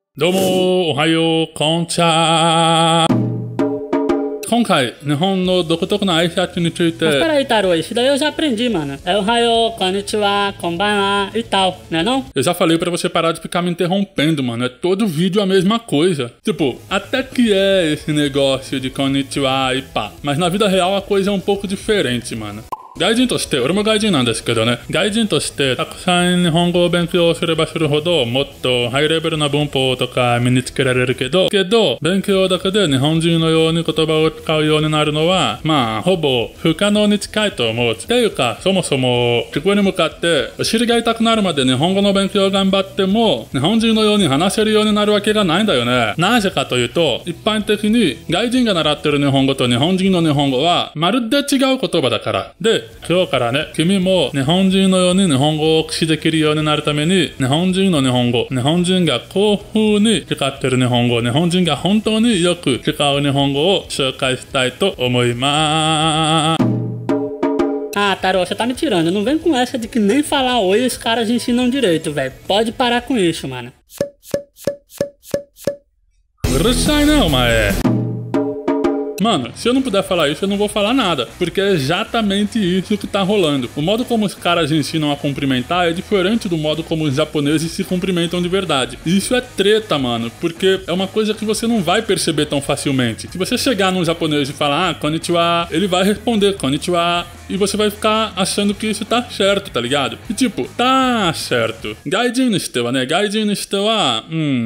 どうも、おはよう、こんちゃ今回、日本の独特な挨拶について。 Mas peraí, Tarô, isso daí eu já aprendi, mano. É o Hayo, Konnichiwa, Konbanwa e tal, né não? Eu já falei pra você parar de ficar me interrompendo, mano. É todo vídeo a mesma coisa. Tipo, até que é esse negócio de konnichiwa e pá. Mas na vida real a coisa é um pouco diferente, mano. 外人として、俺も外人なんですけどね、外人としてたくさん日本語を勉強すればするほどもっとハイレベルな文法とか身につけられるけど勉強だけで日本人のように言葉を使うようになるのはまあほぼ不可能に近いと思う。っていうかそもそも自分に向かってお尻が痛くなるまで日本語の勉強を頑張っても日本人のように話せるようになるわけがないんだよね。なぜかというと一般的に外人が習ってる日本語と日本人の日本語はまるで違う言葉だからで、今日からね、君も日本人のように日本語を駆使できるようになるために日本人の日本語、日本人がこういう風に使ってる日本語、日本人が本当によく使う日本語を紹介したいと思います。 Ah, Tarô, você tá me tirando. Não vem com essa de que nem falar oi os caras ensinam direito, velho. Pode parar com isso, mano. うるさいね、お前。 Mano, se eu não puder falar isso, eu não vou falar nada, porque é exatamente isso que tá rolando. O modo como os caras ensinam a cumprimentar é diferente do modo como os japoneses se cumprimentam de verdade. E isso é treta, mano, porque é uma coisa que você não vai perceber tão facilmente. Se você chegar num japonês e falar, konnichiwa, ele vai responder konnichiwa, e você vai ficar achando que isso tá certo, tá ligado? E tipo, tá certo. Gaijin no shite wa né, gaijin no shite wa,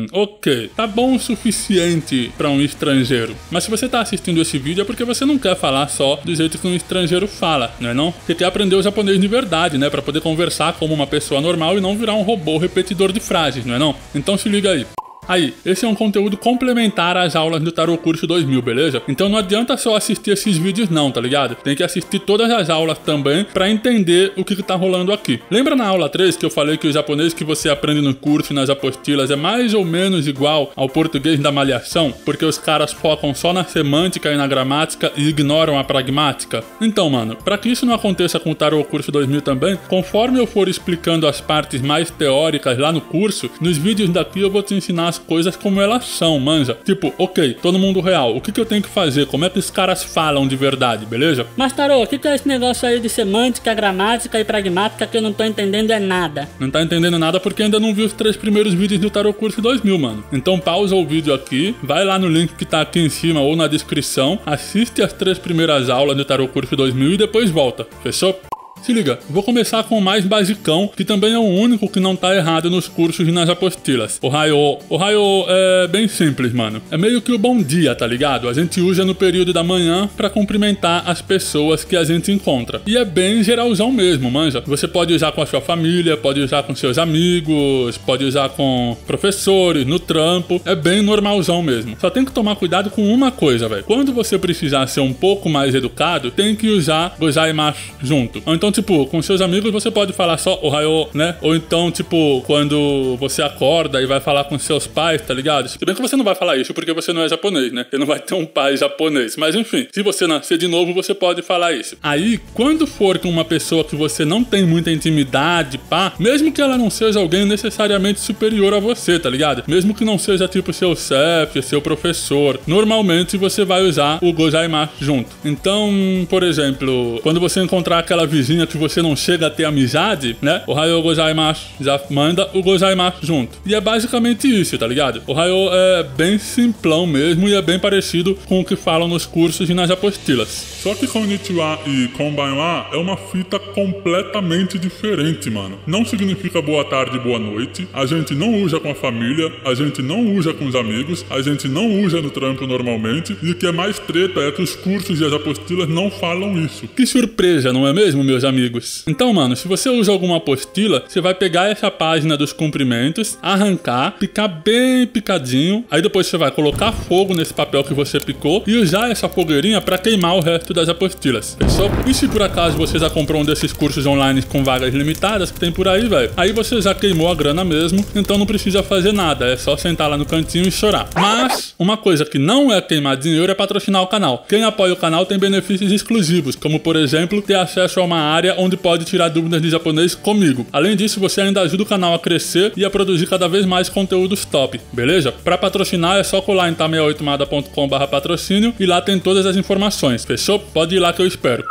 ok, tá bom o suficiente pra um estrangeiro. Mas se você tá assistindo esse vídeo é porque você não quer falar só do jeito que um estrangeiro fala, não é não? Você quer aprender o japonês de verdade, né? Pra poder conversar como uma pessoa normal e não virar um robô repetidor de frases, não é não? Então se liga aí. Aí, esse é um conteúdo complementar às aulas do Tarô Curso 2000, beleza? Então não adianta só assistir esses vídeos não, tá ligado? Tem que assistir todas as aulas também pra entender o que tá rolando aqui. Lembra na aula 3 que eu falei que o japonês que você aprende no curso e nas apostilas é mais ou menos igual ao português da malhação? Porque os caras focam só na semântica e na gramática e ignoram a pragmática? Então, mano, pra que isso não aconteça com o Tarô Curso 2000 também, conforme eu for explicando as partes mais teóricas lá no curso, nos vídeos daqui eu vou te ensinar as coisas como elas são, manja. Tipo, ok, todo mundo real, o que eu tenho que fazer? Como é que os caras falam de verdade, beleza? Mas, Tarô, o que é esse negócio aí de semântica, gramática e pragmática que eu não tô entendendo é nada? Não tá entendendo nada porque ainda não viu os 3 primeiros vídeos do Tarô Curso 2000, mano. Então pausa o vídeo aqui, vai lá no link que tá aqui em cima ou na descrição, assiste as 3 primeiras aulas do Tarô Curso 2000 e depois volta, fechou? Se liga, vou começar com o mais basicão, que também é o único que não tá errado nos cursos e nas apostilas. Ohayo. Ohayo é bem simples, mano. É meio que o bom dia, tá ligado? A gente usa no período da manhã pra cumprimentar as pessoas que a gente encontra. E é bem geralzão mesmo, manja. Você pode usar com a sua família, pode usar com seus amigos, pode usar com professores, no trampo. É bem normalzão mesmo. Só tem que tomar cuidado com uma coisa, velho. Quando você precisar ser um pouco mais educado, tem que usar gozaimasu junto. Ou então, tipo, com seus amigos você pode falar só ohayo, né? Ou então, tipo, quando você acorda e vai falar com seus pais, tá ligado? Se bem que você não vai falar isso porque você não é japonês, né? Você não vai ter um pai japonês. Mas enfim, se você nascer de novo, você pode falar isso. Aí, quando for com uma pessoa que você não tem muita intimidade, pá, mesmo que ela não seja alguém necessariamente superior a você, tá ligado? Mesmo que não seja, tipo, seu chefe, seu professor, normalmente você vai usar o gozaimasu junto. Então, por exemplo, quando você encontrar aquela vizinha que você não chega a ter amizade, né? Ohayo gozaimasu, já manda o gozaimasu junto. E é basicamente isso, tá ligado? Ohayo é bem simplão mesmo e é bem parecido com o que falam nos cursos e nas apostilas. Só que konnichiwa e konbanwa é uma fita completamente diferente, mano. Não significa boa tarde e boa noite, a gente não usa com a família, a gente não usa com os amigos, a gente não usa no trampo normalmente, e o que é mais treta é que os cursos e as apostilas não falam isso. Que surpresa, não é mesmo, meus amigos? Então, mano, se você usa alguma apostila, você vai pegar essa página dos cumprimentos, arrancar, picar bem picadinho, aí depois você vai colocar fogo nesse papel que você picou e usar essa fogueirinha pra queimar o resto das apostilas, fechou? E se por acaso você já comprou um desses cursos online com vagas limitadas que tem por aí, velho, aí você já queimou a grana mesmo, então não precisa fazer nada, é só sentar lá no cantinho e chorar. Mas, uma coisa que não é queimar dinheiro é patrocinar o canal. Quem apoia o canal tem benefícios exclusivos, como por exemplo, ter acesso a uma área onde pode tirar dúvidas de japonês comigo. Além disso, você ainda ajuda o canal a crescer e a produzir cada vez mais conteúdos top, beleza? Para patrocinar é só colar em ta68mada.com/patrocínio e lá tem todas as informações, fechou? Pode ir lá que eu espero.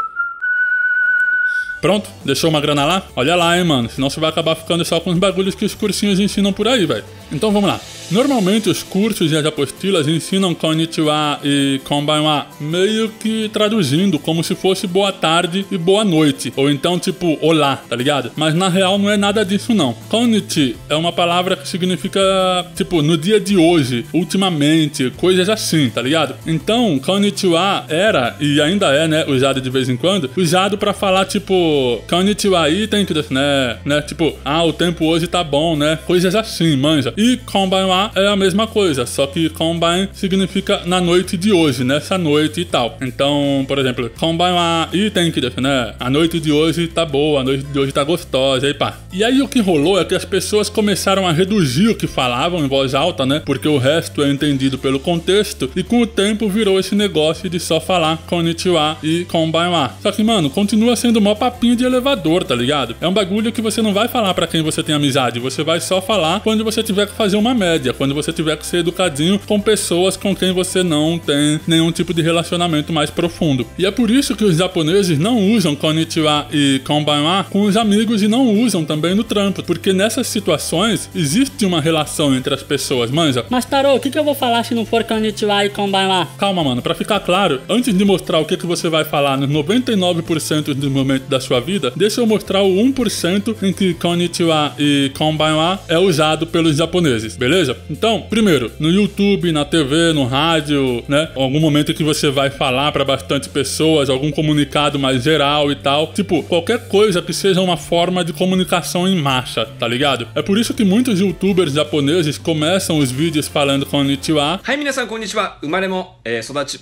Pronto? Deixou uma grana lá? Olha lá, hein, mano. Senão você vai acabar ficando só com os bagulhos que os cursinhos ensinam por aí, velho. Então vamos lá. Normalmente os cursos e as apostilas ensinam konnichiwa e konbanwa meio que traduzindo como se fosse boa tarde e boa noite. Ou então tipo, olá, tá ligado? Mas na real não é nada disso não. Konnichi é uma palavra que significa tipo, no dia de hoje, ultimamente, coisas assim, tá ligado? Então, konnichiwa era, e ainda é, né, usado de vez em quando, usado pra falar tipo, konnichiwa aí tem que né? Tipo, o tempo hoje tá bom, né? Coisas assim, manja. E konbanwa é a mesma coisa, só que konban significa na noite de hoje, nessa noite e tal. Então, por exemplo, konbanwa e tem que né? A noite de hoje tá boa, a noite de hoje tá gostosa, e pá. E aí o que rolou é que as pessoas começaram a reduzir o que falavam em voz alta, né? Porque o resto é entendido pelo contexto, e com o tempo virou esse negócio de só falar konnichiwa e konbanwa. Só que, mano, continua sendo mó papinho de elevador, tá ligado? É um bagulho que você não vai falar pra quem você tem amizade, você vai só falar quando você tiver que fazer uma média, quando você tiver que ser educadinho com pessoas com quem você não tem nenhum tipo de relacionamento mais profundo. E é por isso que os japoneses não usam konnichiwa e konbanwa com os amigos e não usam também no trampo, porque nessas situações existe uma relação entre as pessoas, manja? Mas Tarô, o que eu vou falar se não for konnichiwa e konbanwa? Calma, mano, pra ficar claro, antes de mostrar o que você vai falar nos 99% dos momentos da sua vida, deixa eu mostrar o 1% em que konnichiwa e konbanwa é usado pelos japoneses, beleza? Então, primeiro, no YouTube, na TV, no rádio, né? Algum momento em que você vai falar pra bastante pessoas, algum comunicado mais geral e tal. Tipo, qualquer coisa que seja uma forma de comunicação em massa, tá ligado? É por isso que muitos youtubers japoneses começam os vídeos falando konnichiwa. Minasan konnichiwa. Umare mo sodachi.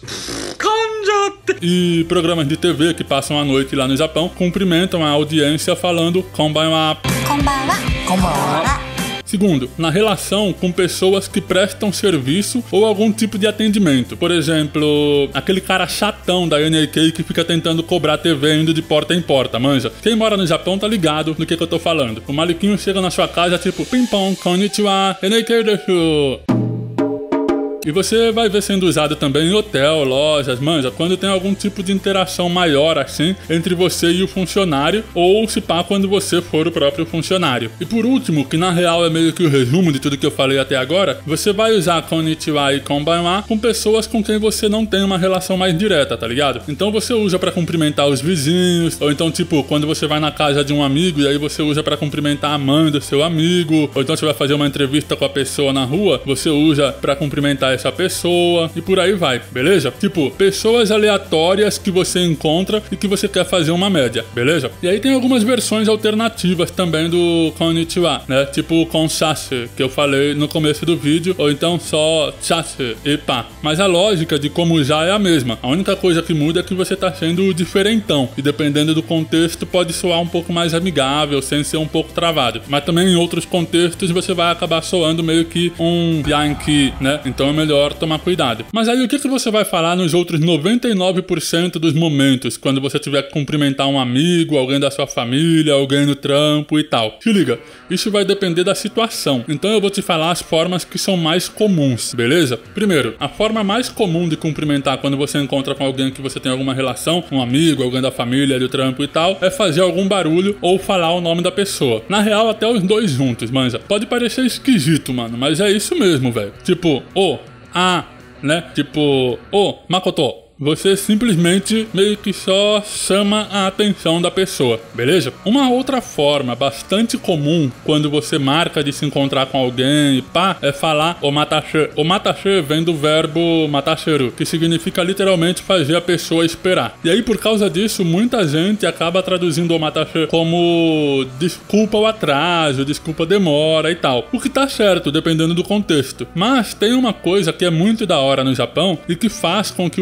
E programas de TV que passam a noite lá no Japão cumprimentam a audiência falando konbanwa. Konbanwa. Konbanwa. Segundo, na relação com pessoas que prestam serviço ou algum tipo de atendimento. Por exemplo, aquele cara chatão da NAK que fica tentando cobrar TV indo de porta em porta, manja. Quem mora no Japão tá ligado no que eu tô falando. O maliquinho chega na sua casa tipo, ping-pong, konnichiwa, NAK deshu. E você vai ver sendo usado também em hotel, lojas, manja, quando tem algum tipo de interação maior assim entre você e o funcionário, ou se pá quando você for o próprio funcionário. E por último, que na real é meio que o resumo de tudo que eu falei até agora, você vai usar konnichiwa e konbanwa com pessoas com quem você não tem uma relação mais direta, tá ligado? Então você usa pra cumprimentar os vizinhos, ou então tipo, quando você vai na casa de um amigo e aí você usa pra cumprimentar a mãe do seu amigo, ou então você vai fazer uma entrevista com a pessoa na rua, você usa pra cumprimentar essa pessoa e por aí vai, beleza? Tipo, pessoas aleatórias que você encontra e que você quer fazer uma média, beleza? E aí tem algumas versões alternativas também do konnichiwa, né? Tipo o konsashi, que eu falei no começo do vídeo, ou então só chashi e pá. Mas a lógica de como usar é a mesma. A única coisa que muda é que você tá sendo diferentão e dependendo do contexto pode soar um pouco mais amigável, sem ser um pouco travado. Mas também em outros contextos você vai acabar soando meio que um yankee, né? Então é melhor tomar cuidado. Mas aí o que você vai falar nos outros 99% dos momentos, quando você tiver que cumprimentar um amigo, alguém da sua família, alguém no trampo e tal? Se liga, isso vai depender da situação. Então eu vou te falar as formas que são mais comuns, beleza? Primeiro, a forma mais comum de cumprimentar quando você encontra com alguém que você tem alguma relação, um amigo, alguém da família, do trampo e tal, é fazer algum barulho ou falar o nome da pessoa. Na real, até os dois juntos, manja. Pode parecer esquisito, mano, mas é isso mesmo, velho. Tipo, né? Tipo, Makoto. Você simplesmente meio que só chama a atenção da pessoa, beleza? Uma outra forma bastante comum quando você marca de se encontrar com alguém e pá, é falar omatashi. Omatashi vem do verbo matashiru, que significa literalmente fazer a pessoa esperar. E aí por causa disso, muita gente acaba traduzindo omatashi como desculpa o atraso, desculpa a demora e tal. O que tá certo, dependendo do contexto. Mas tem uma coisa que é muito da hora no Japão e que faz com que o omatashi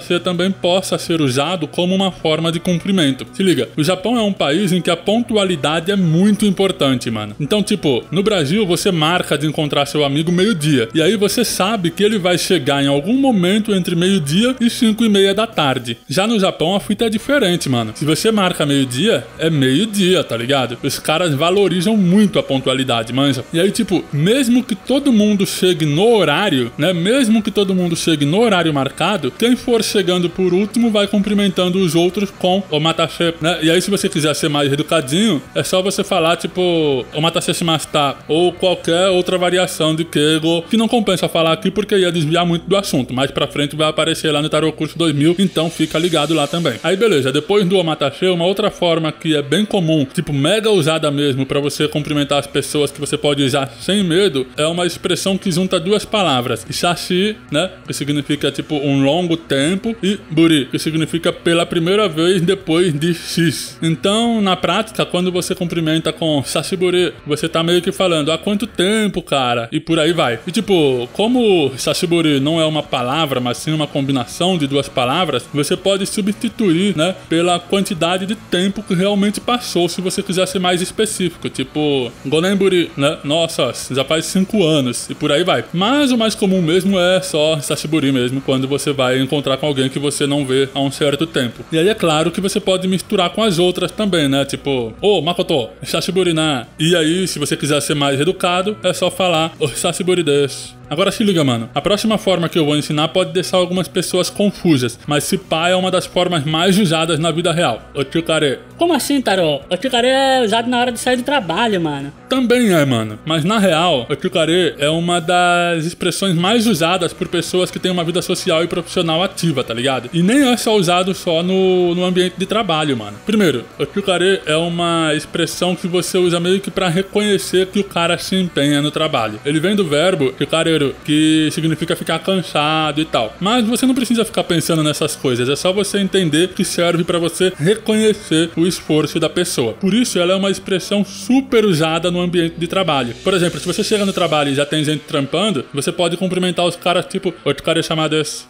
omatase também possa ser usado como uma forma de cumprimento. Se liga, o Japão é um país em que a pontualidade é muito importante, mano. Então, tipo, no Brasil você marca de encontrar seu amigo meio-dia, e aí você sabe que ele vai chegar em algum momento entre meio-dia e 5:30 da tarde. Já no Japão a fita é diferente, mano. Se você marca meio-dia, é meio-dia, tá ligado? Os caras valorizam muito a pontualidade, manja. E aí, tipo, mesmo que todo mundo chegue no horário, né? Mesmo que todo mundo chegue no horário marcado, quem for chegando por último vai cumprimentando os outros com omatase, né? E aí, se você quiser ser mais educadinho, é só você falar, tipo, omatase shimashita, ou qualquer outra variação de keigo, que não compensa falar aqui porque ia desviar muito do assunto. Mais pra frente vai aparecer lá no Tarô Curso 2000, então fica ligado lá também. Aí, beleza, depois do omatase, uma outra forma que é bem comum, tipo, mega usada mesmo pra você cumprimentar as pessoas, que você pode usar sem medo, é uma expressão que junta duas palavras. Shashi, né, que significa, tipo, um longo tempo, e buri, que significa pela primeira vez depois de X. Então, na prática, quando você cumprimenta com Sashiburi, você tá meio que falando, há quanto tempo, cara? E por aí vai. E tipo, como Sashiburi não é uma palavra, mas sim uma combinação de duas palavras, você pode substituir, né, pela quantidade de tempo que realmente passou, se você quiser ser mais específico. Tipo, Gonenburi, né? Nossa, já faz 5 anos. E por aí vai. Mas o mais comum mesmo é só Sashiburi mesmo, quando você vai encontrar com alguém que você não vê há um certo tempo. E aí é claro que você pode misturar com as outras também, né? Tipo, Makoto, Sashiburi na. E aí, se você quiser ser mais educado, é só falar Sashiburi desu. Agora se liga, mano. A próxima forma que eu vou ensinar pode deixar algumas pessoas confusas, mas se pá é uma das formas mais usadas na vida real. Ochikare. Como assim, Tarô? Ochikare é usado na hora de sair do trabalho, mano. Também é, mano. Mas na real, ochikare é uma das expressões mais usadas por pessoas que têm uma vida social e profissional ativa, tá ligado? E nem é só usado só no ambiente de trabalho, mano. Primeiro, ochikare é uma expressão que você usa meio que pra reconhecer que o cara se empenha no trabalho. Ele vem do verbo ochikare, que significa ficar cansado e tal. Mas você não precisa ficar pensando nessas coisas, é só você entender que serve pra você reconhecer o esforço da pessoa. Por isso ela é uma expressão super usada no ambiente de trabalho. Por exemplo, se você chega no trabalho e já tem gente trampando, você pode cumprimentar os caras tipo Ochikare shamadesu.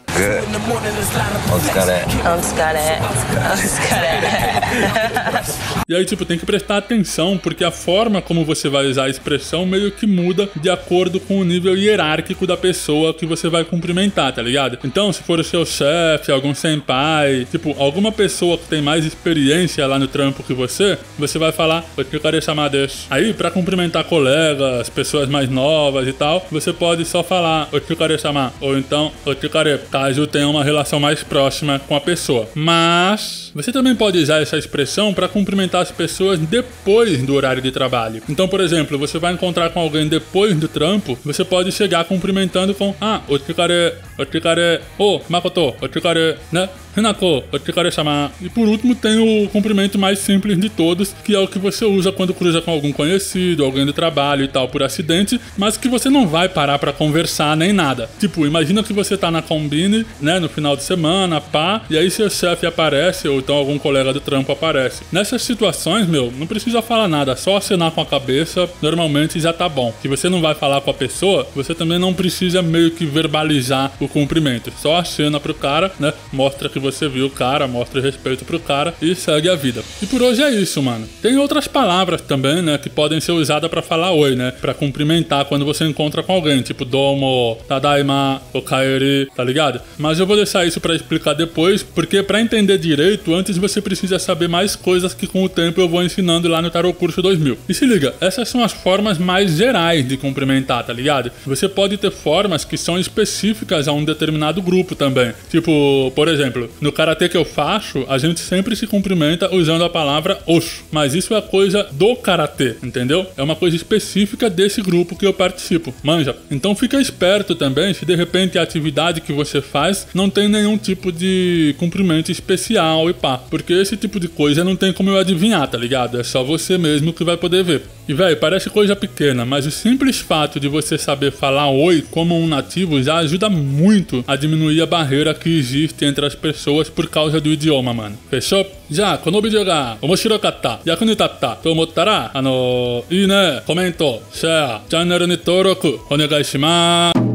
E aí, tipo, tem que prestar atenção, porque a forma como você vai usar a expressão meio que muda de acordo com o nível hierárquico da pessoa que você vai cumprimentar, tá ligado? Então, se for o seu chefe, algum senpai, tipo, alguma pessoa que tem mais experiência lá no trampo que você vai falar Ochikare shamadesu. Aí, pra cumprimentar colegas, pessoas mais novas e tal, você pode só falar Ochikare shama, ou então Ochikare, caso tenha uma relação mais próxima com a pessoa. Mas você também pode usar essa expressão para cumprimentar as pessoas depois do horário de trabalho. Então, por exemplo, você vai encontrar com alguém depois do trampo, você pode chegar cumprimentando com Ochikare, Makoto, Ochikare, né? Hinako, Ochikare shama. E por último tem o cumprimento mais simples de todos, que é o que você usa quando cruza com algum conhecido, alguém do trabalho e tal, por acidente, mas que você não vai parar pra conversar nem nada. Tipo, imagina que você tá na combine, né, no final de semana, pá, e aí seu chefe aparece, ou então algum colega do trampo aparece. Nessas situações, meu, não precisa falar nada, só acenar com a cabeça, normalmente já tá bom. Se você não vai falar com a pessoa, você também não precisa meio que verbalizar o cumprimento. Só acena pro cara, né, mostra que você viu o cara, mostra respeito pro cara e segue a vida. E por hoje é isso, mano. Tem outras palavras também, né, que podem ser usadas pra falar oi, né, pra cumprimentar quando você encontra com alguém, tipo domo, tadaima, okaeri, tá ligado? Mas eu vou deixar isso pra explicar depois, porque pra entender direito, antes você precisa saber mais coisas que com o tempo eu vou ensinando lá no Tarô Curso 2000. E se liga, essas são as formas mais gerais de cumprimentar, tá ligado? Você pode ter formas que são específicas a um determinado grupo também. Tipo, por exemplo, no karatê que eu faço, a gente sempre se cumprimenta usando a palavra osho. Mas isso é coisa do karatê, entendeu? É uma coisa específica desse grupo que eu participo, manja? Então fica esperto também se de repente a atividade que você faz não tem nenhum tipo de cumprimento especial e pá. Porque esse tipo de coisa não tem como eu adivinhar, tá ligado? É só você mesmo que vai poder ver. E véi, parece coisa pequena, mas o simples fato de você saber falar oi como um nativo já ajuda muito a diminuir a barreira que existe entre as pessoas por causa do idioma, mano. Fechou? Já, kono vídeo ga omoshirokata, yaku ni tatta to omottara, ii ne, komento, share, channel ni登録お願いします。